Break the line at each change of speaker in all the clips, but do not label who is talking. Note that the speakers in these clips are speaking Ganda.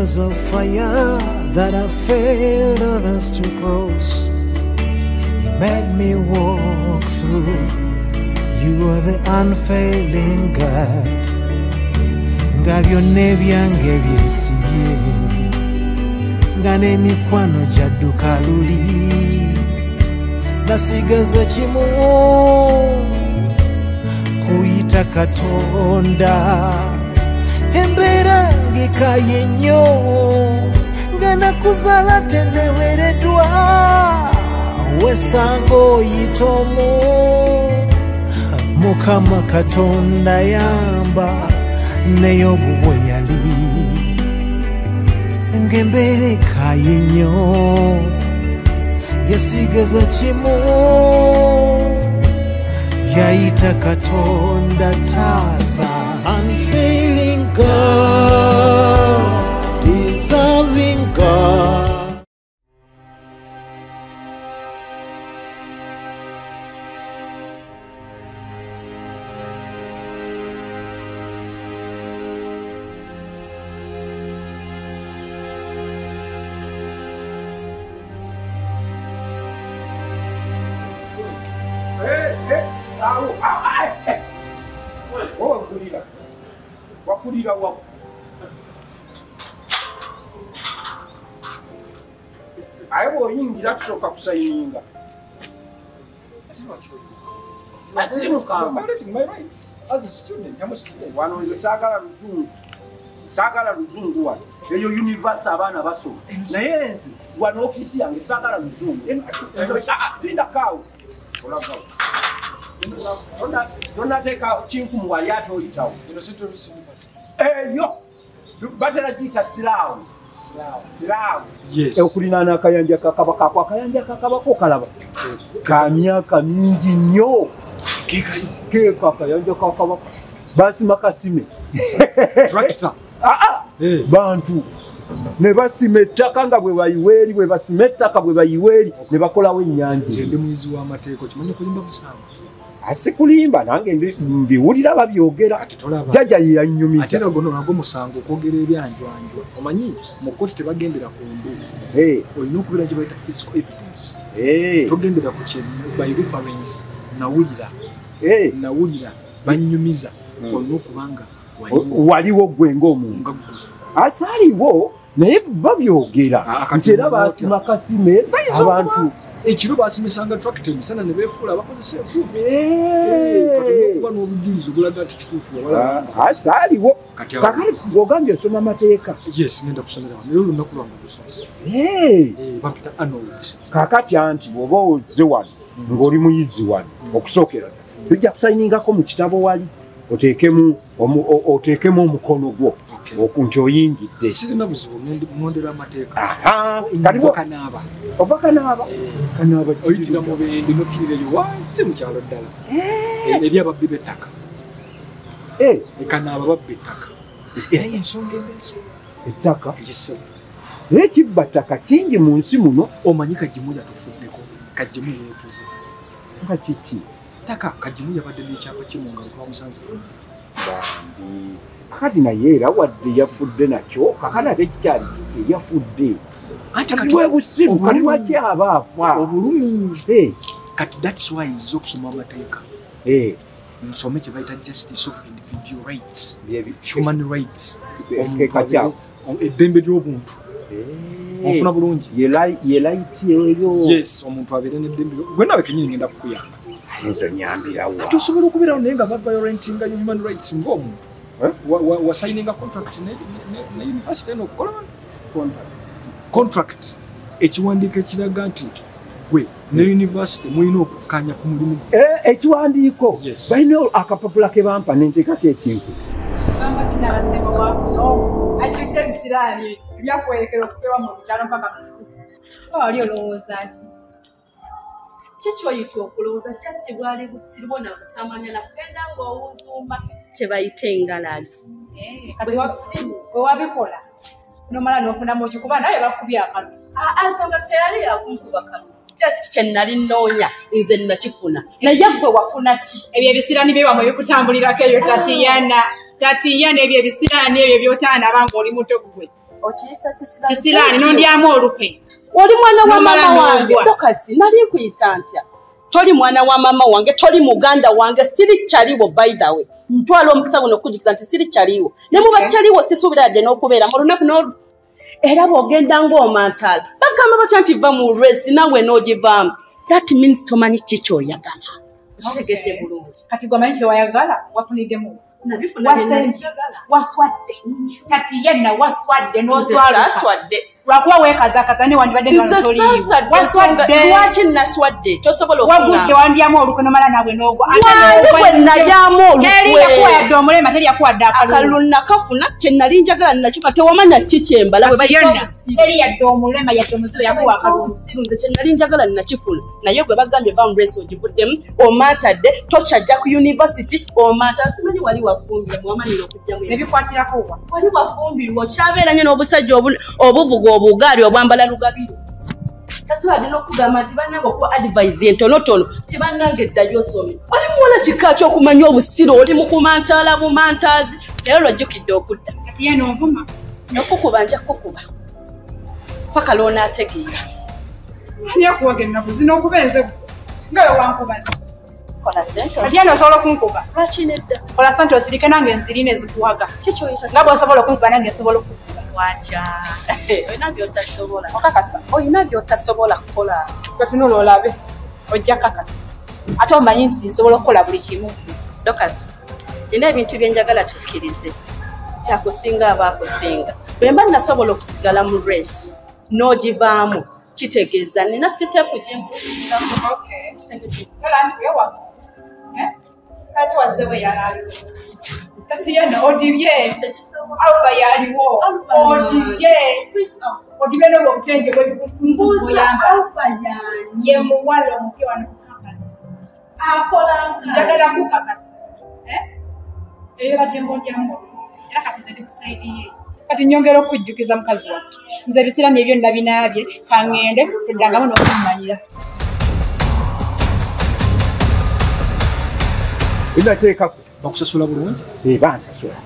rivers of fire that have failed others to cross. You made me walk through. You are the unfailing God. Ngabyo nebyange byesiye nga n'emikwano gyadduka luli nasigaza kimu kuyita Katonda embeera ngikaye nnyo nga nakuzala tenewereddwa wesanga oyita omu Mukama Katonda yamba naye obubwe yali ng'embeera ekaye nnyo yasigaza kimu yayita Katonda taasa. Unfailing God, deserving God.
Wakulira wako ayo yingira tushoka kusayininga
violating my rights as a student. I'm a student.
Wano nze sagala luzungu wano eyo universe abana basoma naye nze wano office yange sagala luzungu tinda kawo olagawo Don't take out Chinkum Waliato Itaw.
You know, Central University.
Yo, batera jita Silaw.
Yes.
Eukulina kayanja kakabaka kwa kayanja kakabako kalaba. Kamyaka mingi nnyo. Keka kayanja kakabaka. Basi makasime.
Tractor.
Bantu. Ne basimettaka nga bwe bayiweeri bwe basimettaka bwe bayiweeri ne bakolawo ennyanja.
Nze ndi muyizi w'amateeko kimanyi kulimba busanga.
Asikulimba nange mbiwulira babyogera jjajja yeyannyumiza
ate nago musango okwogera ebyanjwanjwa omanyi mu kkooti tebagendera ku mbu olina okubeera kye bayita physical evidence togendera ku kye by reference nawulira bannyumiza olina okubanga waliwo gwe ng'omuntu asaaliwo naye babyogera nti era baasima kasime abantu ekiro basimisanga tractor emisana ne beefuula abakozesa enkuba kati okuba n'obujulizi obulaga nti kituufu asaaliwo kakati bw'ogambye osoma amateeka yes ngenda kusomera naye olunaku lwange olusozi bampita Arnold
kakati anti bw'oba ozze wano ng'oli muyizi wano okusookera tujja kusayiningako mu kitabo wali oteekemu omukono gwo nti oyingidde
sirina buzibu mwondera amateeka
ova kanaaba
oyitira mu bende nokkirireyo wansi mu kyalo ddala eri ababbi b'ettaka ekanaaba babba ettaka era yensonga endense
ettaka naye kibba ttaka kingi mu nsi muno
omanyi kagimu yatufuddeko kagimu yeetuze
nga kiki
ttaka kagimu yabadde n'ekyapa kimu nga twamusanze
bambi kakati naye era wadde yafudde nakyo kakati ate kikyali kiki yafudde katiwe busibu kaliwa kyaba afa
obulumi kati that's why nziza okusoma amateeka nsome kye bayita justice of individual rights human rights eddembe ly'obuntu onfuna bulungi
ye light eyo
yes omuntu abeere n'eddembe gwe nawe kenyini ngenda kukuyamba
ezo nyambirawo
ate osobola okubeerawo naye nga baviolentinga yo human rights ng'omuntu wasayininga contract ne university eno okukola contract ekiwandiiko ekiraga nti gwe ne university mulina okukkaanya ku mulimu
ekiwandiiko balina akapapula ke bampa nenteekako ekintu
ajjukira ebisiraani ebyakwerekera okubeera mu bukyalo mpaka oli olowooza ki kyoyita okulowooza just bwali busiribo na butamanya na kugenda ng'owuzumba kye bayita engalabi wewabikola nomala n'ofunamu ki kuba naye bakubya akalu nsonga teyali yakunkuba kalu just kye nali nnoonya nze nakifuna naye gwe wafuna ki ebyo ebisiraani byewamwe bikutambulirako eyo tatiyana ebyo ebisiraani ebyo by'otaanaba ng'oli muto gwe Kisirani nondyamu olupe.
Oli mwana wa mama wange dokasi nali nkuyita ntya. Toli mwana wa mama wange, toli muganda wange, siri chaliwo by the way. Ntwala omukisa guno okujukiza nti siri chaliwo. Ne muba chaliwo sisuubira yadde n'okubeera mu lunaku no era bw'ogenda ng'omantala. Bagamba batya nti va mu race nawe n'ogivaamu. That means tomanyi ki ky'oyagala. Kitegedde bulungi.
Kati gwe omanyi kyewayagala wafunidemu.
Waswadde.
Kati yenna waswadde n'oswaluka.
Aswadde.
Lwakuba weekazakaza ne wandibadde nga toliiwo.
Waswadde. Lwaki naswadde? Tosobola okufuna.
Wagudde wandyamu olukwe n'omala nawe n'ogwa.
Gwe nalyamu olukwe.
Teri yakuwadde omulema, teri yakuwadde
akalulu nakafuna kye nali njagala nakifa tewamanya ki kyembala bwe bayita
teri yadde omulema yadde omuzibe yakuwa akalulu.
Nze kye nali njagala nakifuna naye gwe bagambye bamuresi ogivuddemu omaatadde tokyajja ku university omaata simanyi wali wafumbirwa muwamanira okujjamu
nebikwatirako wa
wali wafumbirwa okyabeeranye n'obusajja obuvuga obugaali obwambala lugabiro tasobadde n'okugamba nti bannange okuba advise entonotono ti bannange eddayo osome oli muwola kika ky'okumanya obusiro oli mukumantaala bumantaazi naye lwajjukidde okudda
kati ye n'ovuma
okukuba nja kukuba paka loonaategeera
ani akuwaga ennaku zino okuba enze nga we wankuba
kola sente
kati ye n'osobola okunkuba
lwaki nedda
kola sente osirike nange enzirina ezikuwaga
kikyoyita
nga bw'osobola okunkuba nange nsobola okukuba
lwakya olina by'otasobola
okakasa
olina by'otasobola kukola
gatunula olabe ojja kakasa ate omanyi nti nsobola okukola buli kimu
dokasi nina ebintu byenjagala tukkirize kyakusinga abaakusinga bwe mba nasobola okusigala mu race n'ogivaamu kitegeeza nina siteepu gyenkusingamu
kati wazze bwe yalaaliwo kati yenna odibye aluba yaliwo odibye n'obwo obutenje bwebikutumuyamba ye muwala omupya wano kukakasi njagala kukakasi eyo badde ng'ondyamu era kati nze ndi kusaidiye kati nyongera okujjukiza mukazi wattu nze ebisirani ebyo nabinaabye kaŋŋende toddangamu n'okumumanyira
inateekako
bakusasula bulungi
bansasula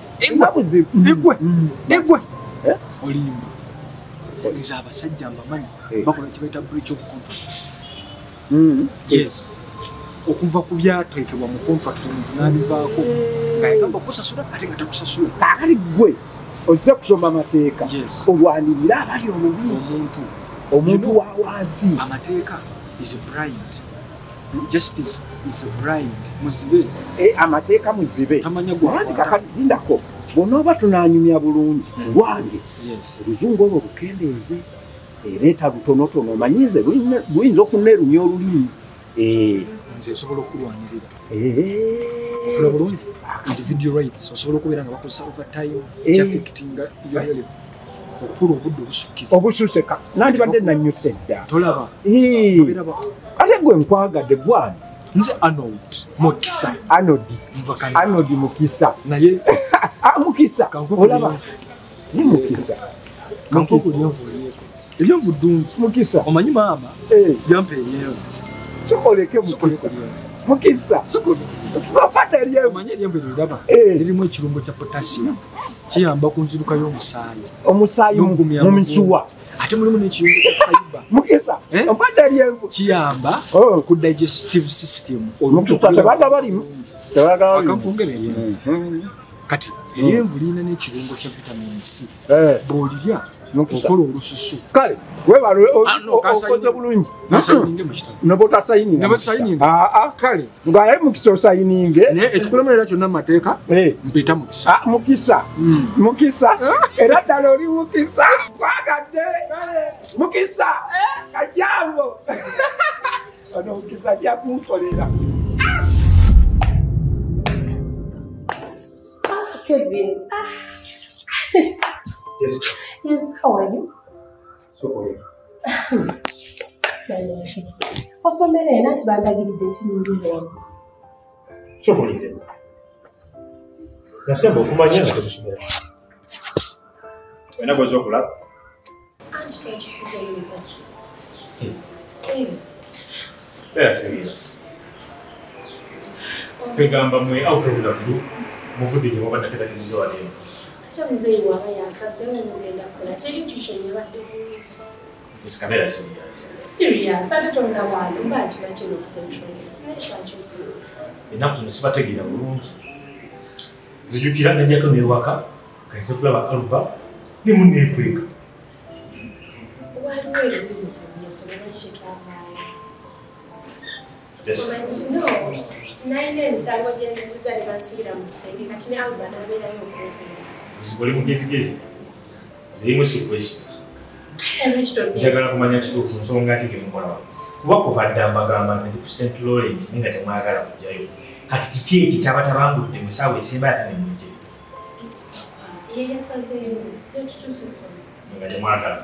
egwe olimba nze abasajja mbamanyi bakola kibaita breach of contracts yes okuva ku byateekebwa mu contract omuntu n'abivaako ng'ayagamba okusasula ate nga takusasula
ali gwe ozze kusoma amateeka olwanirira abali omubi omuntu wa wansi
amateeka is blind justice is blind muzibe
amateeka muzibe
tamanya
gwandikakalindako bw'onooba tunaanyumya bulungi lwange oluzungu olwo lukendeeze ereeta lutonotono omanyize luyinza okunerumya olulimi
nze nsobola okulwanirira ofuna bulungi individual rights osobola okubeera nga bakozesa overtime kyafectinga your health okukula obudde
obusukika nandibadde nanyusa edda
tolaba
ate gwe nkwagadde gwani
nze Arnold Mukisa
Arnold Mukisa
naye
Mukisa olaba ni Mukisa
ebyonvu ddungi
Mukisa
omanyi maama yampeeyeewo
sokoleke Mukisa
omanyi eryenvu eriraba lirimu ekirungo kya potassium kiyamba ku nziruka y'omusaayi
mu misuwa
ate mulimu n'ekirungo kya fiber
Mukisa ompadde eryenvu
kiyamba ku digestive system akampongera eryenvu kati eryenvu lirina n'ekirungo kya vitamin C bw'olirya okola olususu
kale okoze bulungi nobotasayininga
kale
ngaye Mukisa osayininge
naye ekikulemerera kyonna mu mateeka mpita
Mukisa era ddala oli Mukisa kwagadde Mukisa kajambo ono Mukisa ajja kunkolera
Kevin.
Yes.
Yes, how are you?
So good.
Osomere nati bandagiridde nti ndibona.
So good. Nasemba okumanya nga tusomera. Wena gwe zokola?
Aunt Tracy is a university.
Very serious. Pegamba mwe out of the blue. Muvudde nyo mubadde tegatimizo waliyo.
ate muzeeyi bw'aba yansazeewo mugenda kukola teri tushoni yabadde bulungi.
This camera is serious.
Serious ate tonda wange mba kiba kino okusentrolesi naye twakyusiza.
Ennaku zino sibategeera bulungi. Zijjukira najjako n'ewaka kayise kulaba Aluba ne munneekweka.
Waliwo ebizibuzibu yetulabaki twavaayo. No, nalina emisango gye nziziza ne bansibira mu kisenge kati ne Aluba n'abeerayo okunkuma.
Buzibu oli mugezigezi. Zirimu sikwesi. Njagala kumanya kituufu nsonga ki gemukola wano. Kuba kuva dda mbagamba nze ndi ku St. Lawrence naye nga temwagala kujjayo. Kati kiki eki kyabatabangudde musaawa esemba ate ne mujje.
Ye yasazeeyo yatutuusizza.
Nga temwagala.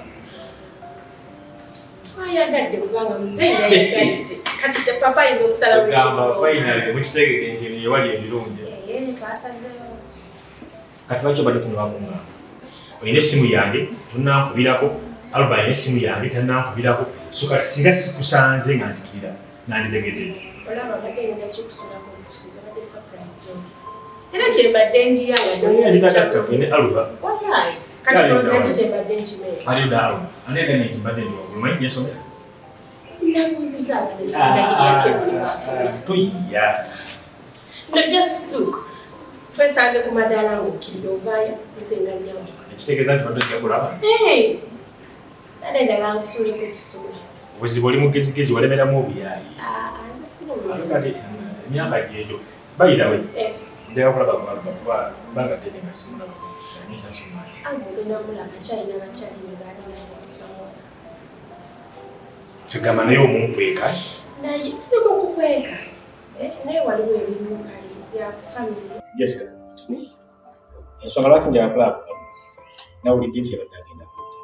Twayagadde kubanga muzeeyi yayagadde. Kati papa ayinza okusalawo
gamba finally mukitegeke nti eno yewali ebirungi.
Twasazeeyo.
Kati lwaki obadde tunobakungamba? Olina essimu yange tonnankubirako. Aluba alina essimu yange tannankubirako. So kati singa sikusanze nga nzikirira nanditegedde nti.
Olaba badde ngenda kikusulako okusuuza badde surprise yo. Era kyembadde njiyanga
yalitagatta kwene Aluba.
Kati olowooza nti kyembadde nkimeera.
Aliyo daaluba. Ani agambye nti mbadde ndi waggulu manyi gye nsomera?
Nabuuzizanga ne tukulagirya Kevin wasomera.
Toyiya.
No, just look. Twesanze ku madaala ng'okkirira ovaayo nsenga nnyamu.
Ekitegeeza nti badde ojja kulaba.
Ate njagala nkusuuleko ekisuula.
Obuzibu oli mugezigezi walemeramu obuyaayi. Kati emyaka gyegyo bayirawe. Ndeka kulaba kuba kubanga ddene nga simulaba.
Ogenda mulaba kyalina bakyali ne baalina omusawo.
Kigamba naye omunkweka.
Naye si mukukweka. Naye waliwo ebirimu kale bya famire.
Jessica. Ensonga lwaki njagala kulaba nawulidde nti yabadde agenda kudda.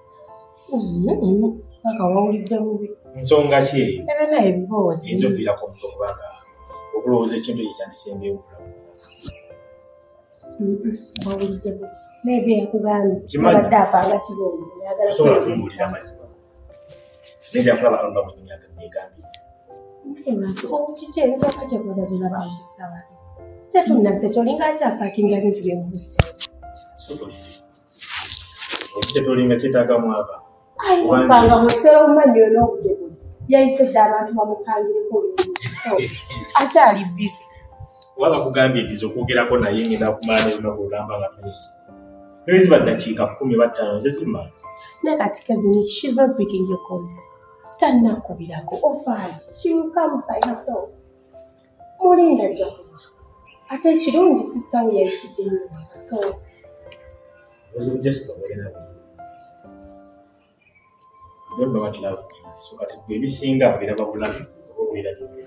Paka wawulidde mubi.
Nsonga ki eyo?
Ebena ebiboozi.
Eyinza oviirako omuntu okubanga okulowooza ekintu ekyo kyandisembyewo obulamu.
Wawulidde mubi. Maybe yakugambye. Abadde apanga kiboozi.
Osobola kumbuulira amazima. Nenjagala kulaba Aluba mwennyini agambye.
Kiki ensooka kyekwega zolaba mu ssaawa. Tetunnase tolinga akyapakinga ebintu by'emubusitani.
Obusetolinga kyetaaga mwaka.
Ayipanga musero omanyi n'obudde buli. Yayise dda abantu bamukangireko olulimi. Akyali busy.
Waba kugambye ediza okwogerako naye ngenda okumala n'olunaku olulamba nga tuli. Neziba ddakiika 15 nze simala.
Ne kati Kevin, she's not picking your calls. Tannakubirako ofaaji. She will come by herself. Mulinda jjakuba. Ate ekirungi sister we yayitidde nnyo. So
Jessica walina I don't know what love is. So kati ebisinga biraba bulabi obubeera n'ebyo.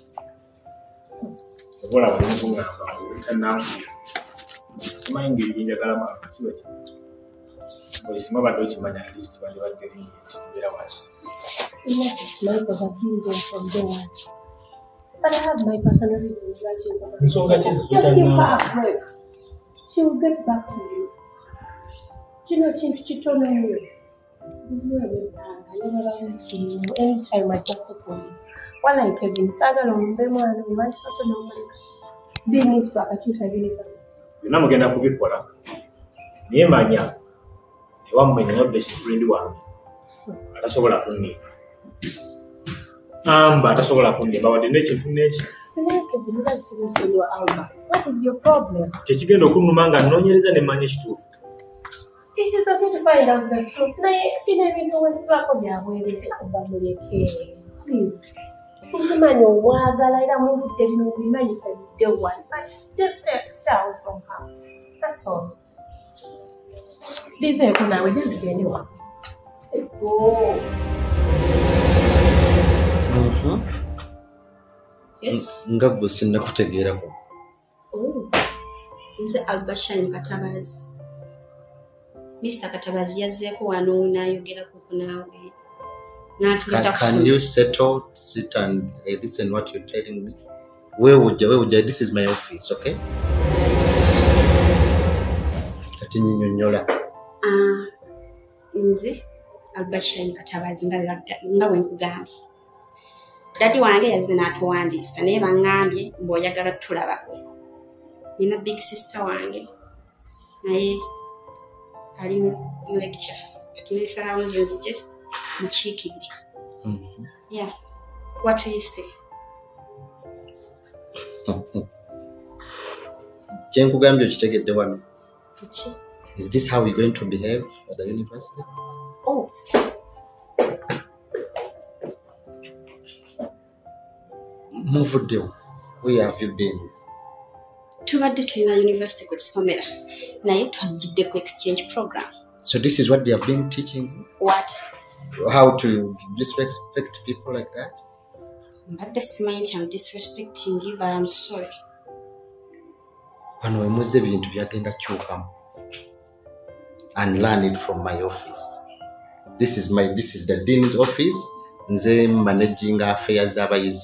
Obola bali mukungamba tannangu. Simanyi ngeri gye njagala maafa si baki. Buli simu abadde okimanya at least bali badde mbeera wansi.
Michael have been there from day one. But I have my personal reasons why she will
Nsonga ki
just give her a break. She will get back to you. Kino kintu kitono nnyo. Anytime I just call you. Wala Kevin, saagala omumbe mwana omanyi soso n'omuleka. Being into akakyusa university.
Byonna mugenda kubikola. Naye manya ewammwe nina best friend wange. Atasobola kunniba. Amba atasobola kunniba wadde n'ekintu n'eki.
Kevin, what is your problem?
Kyekigenda okunnuma nga nnoonyereza ne mmanya ekituufu.
It is okay to find out the truth. Naye bino ebintu wesibako byabwerere bamuleke. Please. Usimanyi omwagala era mubudde bino bimanyisa day one. But just stay away from her. That's all. Biveeko naawe tugende wa. Let's go.
Yes. Nga gwe sinnakutegeerako.
Nze Albashani Katabazi. Mr. Katabazi yazzeeko wano n'ayogerako ku naawe.
Can you sit and listen what you're telling me? Where would you? This is my office, okay? Kati nnyonnyola.
Nze Albashani Katabazi nga bwe nkugambye. Dadi wange yazze n'atuwandiisa naye bangambye mbw'oyagala tulabako. Nina big sister wange naye ali mu lecture kati nesalawo nze nzije mukiikirire. Yeah, what will you say?
Kyenkugambye okitegedde wano.
Kuki?
Is this how we're going to behave at the university?
Oh.
Muvuddewo. Where have you been?
Tubadde tulina university kwe tusomera naye twajiddeko exchange program.
So this is what they have been teaching you?
What?
How to disrespect people like that?
Mbadde simanyi nti I'm disrespecting you, but I'm sorry.
Wano wemuzze ebintu byagenda kyukamu. And learn it from my office. This is the dean's office. Nze managing affairs abayizi.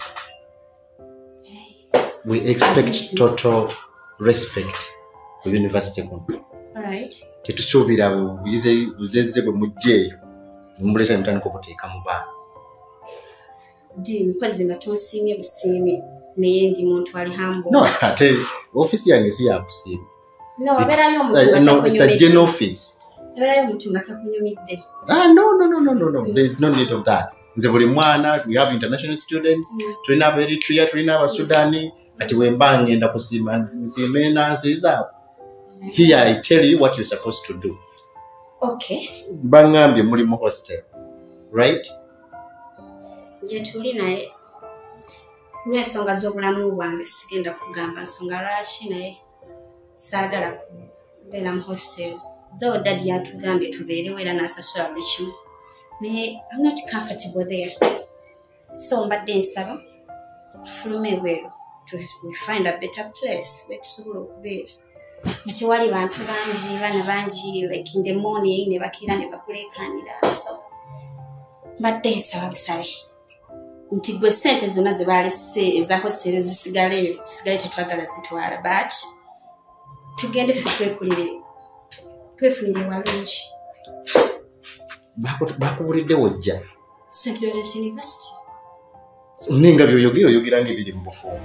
We expect total respect for university.
Alright.
Tetusuubira buzezze bwe mujjeeyo mumuleta mutandika okuteeka mu baana.
Ndi mpozi nga tonsiimye busiimi naye ndi muntu ali humble.
No, ate office yange si yakusiima.
No, wabeerayo omuntu nga takunyumidde.
It's a general office.
Wabeerayo omuntu nga takunyumidde.
No. There is no need of that. Nze buli mwana, we have international students, tulina aba Eritrea, tulina aba Sudani, kati wemba ngenda kusiima nsiime nansi zaabwe. Here I tell you what you're supposed to do.
Okay.
Bangambye muli mu hostel, right?
Gye tuli naye lw'ensonga z'obulamu bwange sigenda kugamba nsonga lwaki naye saagala kubeera mu hostel. Though Daddy yatugambye tubeerewo era n'asasula buli kimu. Naye I'm not comfortable there. So mbadde nsaba tufulume ebweru. We find a better place where tusobola okubeera. Nti wali bantu bangi, baana bangi, like in the morning, ne bakira ne bakuleekaanira. So mbadde nsaba busabe nti gwe ssente zonna ze baalese eza hostel zisigale tetwagala zitwala, but tugende ffe twefunire walungi.
Bakubulidde wojja.
St. Lawrence University.
Ninga by'oyogera ng'ebiri mu bufumu.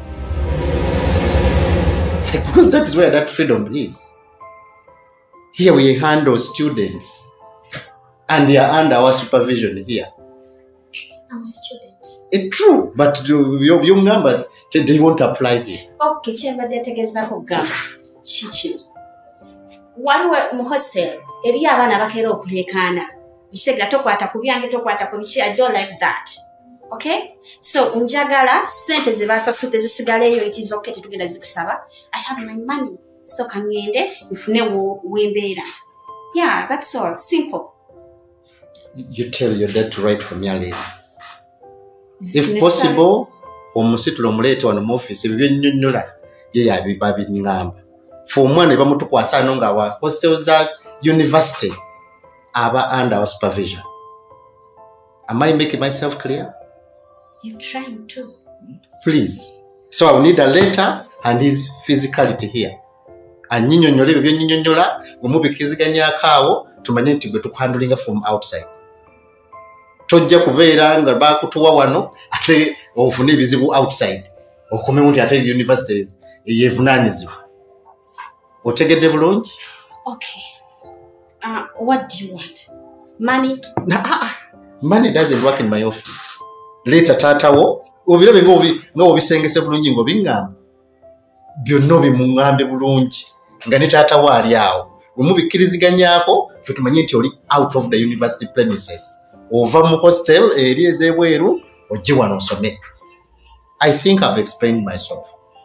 Because that is where that freedom is. Here we handle students and they are under our supervision here.
I'm a student.
It's true, but your number, they won't apply here.
Okay, kyembadde ntegezaako kugamba kiki. Waliwo mu hostel eri abaana abakeera okuleekaana. Bisega tokwata ku byange tokwata ku biki. I don't like that. Okay? So njagala sente ze basasudde zisigaleyo, it is okay tetugenda zikusaba. I have my money. So kamyende nfune wembeera. Yeah, that's all. Simple.
You tell your dad to write from your later. If possible, omusitula omuleete wano mu office ebyo byennyonnyola ye yabibabiŋŋamba. For omwana bamutukwasa ano nga wa hostel za university aba under our supervision. Am I making myself clear?
You're trying to.
Please. So I will need a letter and his physicality here. Annyinnyonnyola ebyo byennyonnyola omubikiziganyako awo tumanye nti gwe tukuhandulinga from outside. Tojja kubeera nga bakutuwa wano ate ofune ebizibu outside. Okomewo nti ate universities yeevunaanyizibwa. Otegedde bulungi?
Okay. What do you want? Money?
Money doesn't work in my office. Later taatawo obirabe nga obisengese bulungi ng'obiŋŋamba. Byonna obimuŋŋambe bulungi nga ne taatawo ali awo. Bwe mubikkiriziganyako ffe tumanye nti oli out of the university premises. Ova mu hostel eri ez'ebweru ojje wano osome. I think I've explained myself.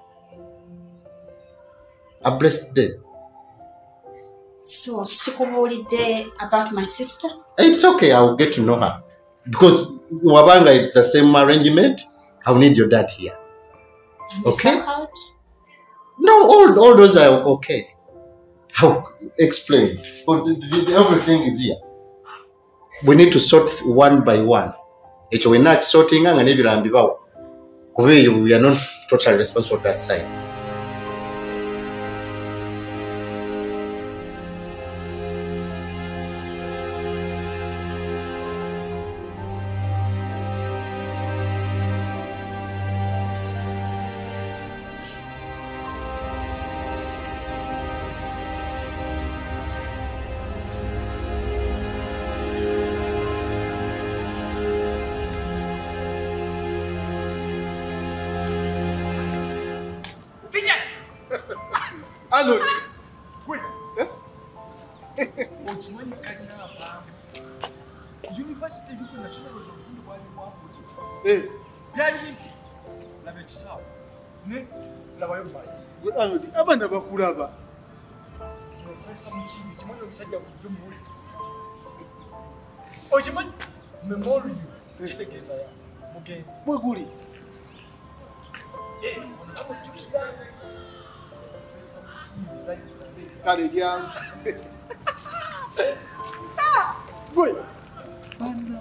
A blessed day.
So, sikubuulidde about my sister?
It's okay, I'll get to know her. Because wabanga it's the same arrangement, I'll need your dad here.
And
okay?
Out?
No, all those are okay. I'll explain. But everything is here. We need to sort one by one. Ekyo we're not sorting nga nebirambibawo. Kubeeyo we are not totally responsible for that side.
Ano. Wait. Ochimanyi kalina abavu. University yuko national zobuzindi bwali bwavu. Byali labe kisawa. Ne labayo mbayi. Ano di abana bakulaba. Professor Mchimi kimanyi omusajja kumuli. Ochimanyi memory kitegeeza ya mugenzi. Mweguli. Kale jangu. Boy. Bana.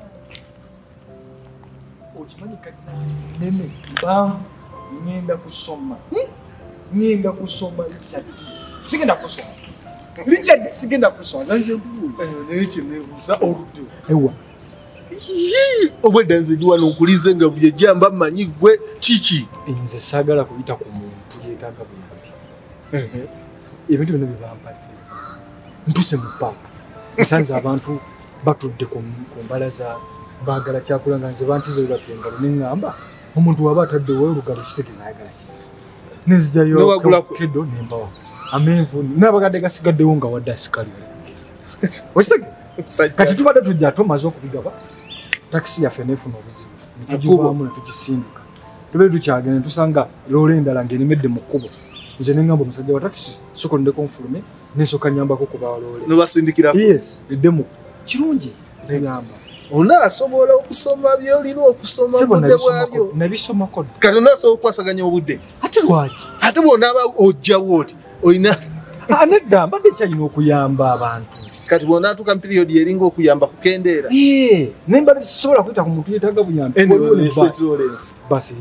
Ochimanyi kalina nene bamvu ngenda kusoma. Ngenda kusoma Richard. Sigenda kusoma. Richard sigenda kusoma. Zanze bulu. Neche nebuza orudo. Ewa. Obwedanze diwa nokulize nga bye jamba manyi gwe chichi. Nze sagala kuyita ku muntu yetanga buyambi. Ebintu bino bibampadde. Ntuse mu paka. Nsanze abantu batudde ku mbalaza baagala kyakula nga nze bantize webatengalo neŋŋamba omuntu waba ataddewo olugalo kitegeza ayagala ki. Nezijayo kedo nembawa. Amenvu n'abagadde gasigaddewo nga wadde asikali. Okitege? Kati tubadde tujja tumaze okubigaba. Taxi yaffe neefuna obuzibu. Netugivaamu netugisimbuka. Tube tukyagenda tusanga loole endala ng'erimedde mu kkubo. Nze neŋŋamba omusajja wa taxi sokolondeko nfulume n'esooka nnyambako kuba loole. Nobasindikirako? Yes, eddemu. Kirungi neŋŋamba. Onaasobola okusoma by'olina okusoma obudde bwabyo. Nabisomako. Kati onaasobola okwasaganya obudde. Ate lwaki? Ate bw'onaaba ojjawo oti olina. Nedda mbadde kyalina okuyamba abantu. Kati bw'onaatuka mu piriyodi eringa okuyamba kukendeera. Naye mbadde sisobola kuyita ku muntu yeetaaga buyambi. Basi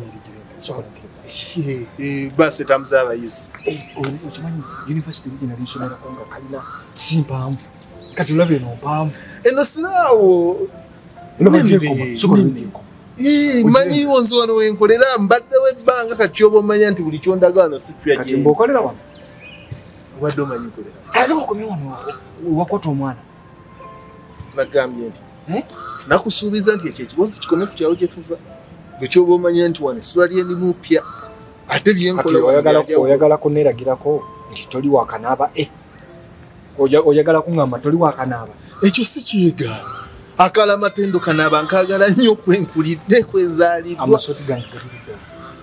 basi etambuza abayizi. Okimanyi yunivasite ligina linsomerako nga kalina si mpanvu. Kati olabe eno mpanvu. Eno siraawo. Manyiwo nze wano wenkolera mbaddewo ebbanga kati oba omanya nti buli kyondaga wano si kyajje. Kati mb'okolera wano? Obadde omanyi nkolera. Kati okomye wano wakota omwana. Nagambye nti nakusuubiza nti ekyo ekibozi kikome ku kyawo gye tuva. Gwe kyoba omanya nti wano essula ly'endimu pya. Ate byenkola oyagala kuneeragirako nti toli wakanaaba oyagala kuŋŋamba toli wakanaaba. Ekyo si kyegaana. Akala matendo kanaaba nkagala nnyo kwenkulidde kwezaalidwa. Amasooti gange gabiriddwa.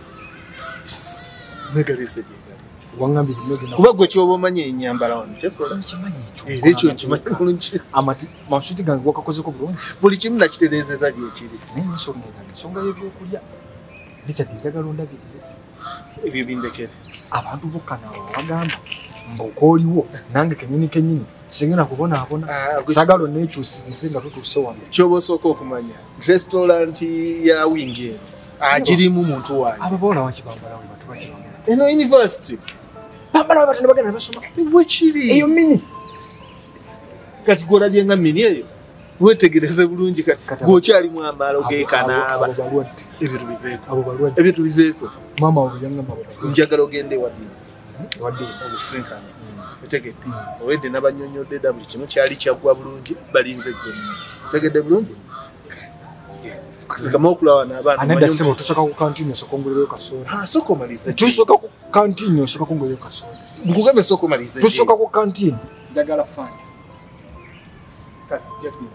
Negalese gyegali. Wangambye bino kuba gwe kyoba omanyi ennyambala wano tekola. Nkimanyi ekyo. Era ekyo nkimanyi bulungi. Amasooti gange wakakozeko bulungi. Buli kimu nakitereezeza gyekiri. Naye ensonga y'ebyokulya Richard njagala ondabirire. Ebyo bindekere. Abantu bokkanaaba bagamba mb'okooliwo nange kennyini singena kubonaabona sagalo nekyusirize nga tutuuse wano. Kyoba osooka okumanya restaurant ya wingi agirimu muntu wange. Ababawala wakibambala we batu bakibambala. Eno university bambala we batu ne bagenda ne basoma. Wekiri eyo mini. Kati gwolabye nga mini eyo wetegereze bulungi kati gwokyalimu amaalo geekanaaba. Ebyo tubiveeko. Maama obuyangamba njagala ogende ewadini. Obusinkana. Otegedde owedde n'abanyonyodde dda buli kimu kyali kyaggwa bulungi balinze ggwe. Otegedde bulungi? Zikama okulaba n'abaana. Anadda ssebo tusooka ku kantini osooka ongolereyo kasoda. Sooka omalize. Tusooka ku kantini osooka kungolereyo kasoda. Nkugambe sooka omalize. Tusooka ku kantini. Njagala fanta. Kati jjatu.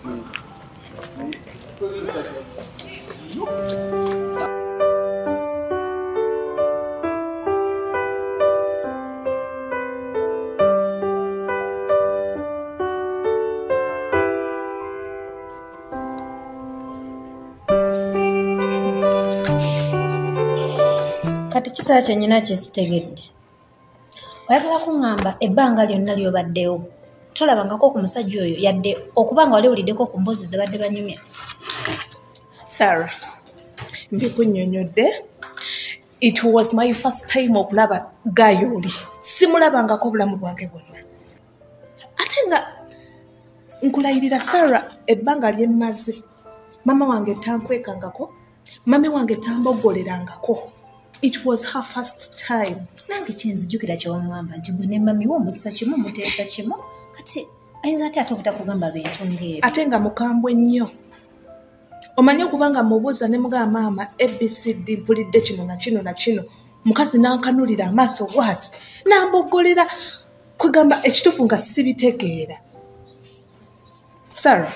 Kati kisaa kyennyina kye sitegedde. Oyagala kuŋŋamba ebbanga lyonna ly'obaddewo tolabangako ku musajja oyo yadde okuba nga wali wuliddeko ku mboozi ze badde banyumya?
Sarah, mbikunnyonnyodde. It was my first time okulaba guy oli. Simulabangako obulamu bwange bwonna. Ate nga nkulayirira Sarah ebbanga lye mmaze mama wange tankwekangako, mami wange tamboggolerangako. It was her first time.
Nange kyenzijjukira kyewaŋŋamba nti gwe ne mami wo mussa kimu muteesa kimu kati ayinza ate obutakugamba bintu ng'ebyo.
Ate nga mukambwe nnyo. Omanyi okuba nga mubuuza ne mugaa maama ABCD mpulidde kino na kino na kino mukazi n'ankanulira amaaso what Nambogolera kugamba ekitufu nga sibitegeera. Sarah,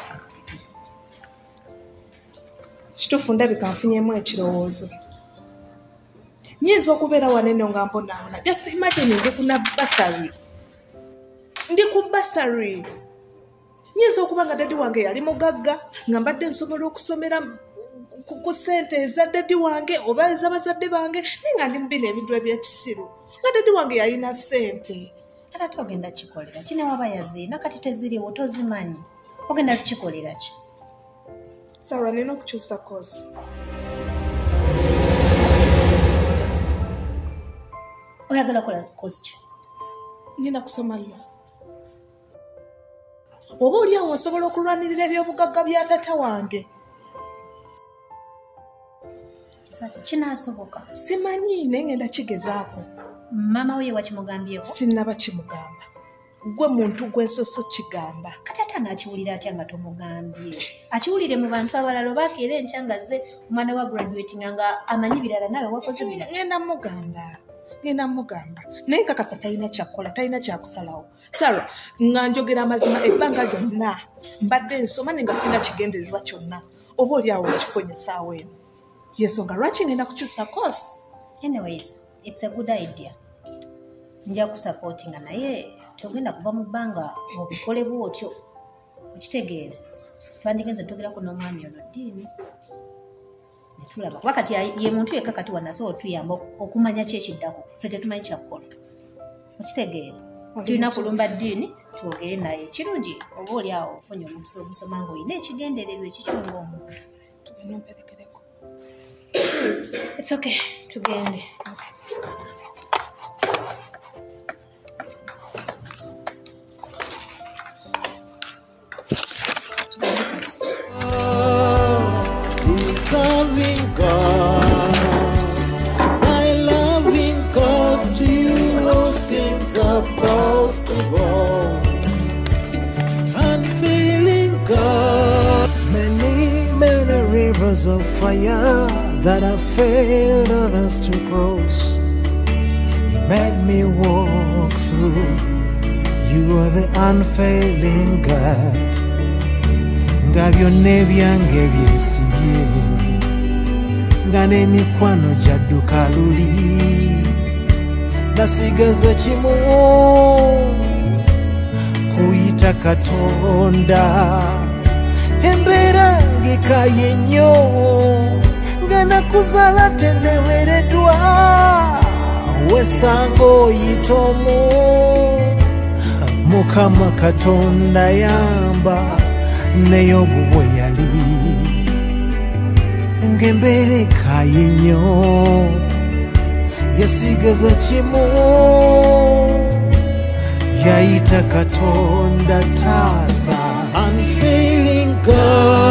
kitufu ndabika nfunyemu ekirowoozo. Nyinza okubeera wanene nga mbonaabona. Just imagine ndi kuna basari. Ndi ku basari. Nyinza okuba nga dadi wange yali mugagga nga mbadde nsobola okusomera ku ssente eza dadi wange oba ez'abazadde bange naye nga ndi mubina ebintu ebyekisiru nga dadi wange yalina ssente.
Ate togenda kikolera ki ne waba yaziina kati teziriwo tozimanyi ogenda kikolera ki?
Sarah, nina okukyusa kosi.
Oyagala kola kosi ki?
Ngenda kusoma law. Oba oli awo nsobola okulwanirira ebyobugagga bya tata wange.
Kinaasoboka?
Simanyi naye ngenda kigezaako.
Maama we wakimugambyeko?
Sinnaba kimugamba. Gwe muntu gw'ensoso kigamba.
Kati ate anaakiwulira atya nga tomugambye? Akiwulire mu bantu abalala oba akeera enkya nga ze omwana wa graduating nga amanyi birala nawe wakoze birala.
Ngenda mugamba. Naye nkakasa talina kyakukola, talina kyakusalawo. Sarah, nga njogera amazima ebbanga lyonna mbadde nsoma nga sina kigendererwa kyonna. Oba oli awo ekifonye saawa eno. Yensonga lwaki ngenda kukyusa kosi?
Anyways, it's a good idea. Nja kusupportinga naye togenda kuva mu bbanga obikole bwotyo. Okitegeera. Twandigenze tugerako n'omwami ono ddiini. Netulaba. Kuba kati ye muntu yekka kati wanasobola otuyamba okumanya ki ekiddako. Ffe tetumanyi kyakukola. Okitegeera. Tulina kulumba ddiini twogere naye. Kirungi oba oli awo ofunye omukisa ogusoma ng'olina ekigendererwa ekikyunga omuntu.
Tugenda omperekereko.
It's okay. Tugende.
Loving God, my loving God, to you all things are possible. Unfailing God, many rivers of fire that have failed others to cross. You made me walk through. You are the unfailing God. Ngabyo nebyange byesiye nga n'emikwano gyadduka luli nasigaza kimu kuyita Katonda embeera ng'ekaye nnyo nga nakuzaala tenewereddwa wesanga oyita omwo Mukama Katonda yamba neyo bwe yali ng'embeera ekaye nnyo yasigaza kimu yayita Katonda taasa. Unfailing God.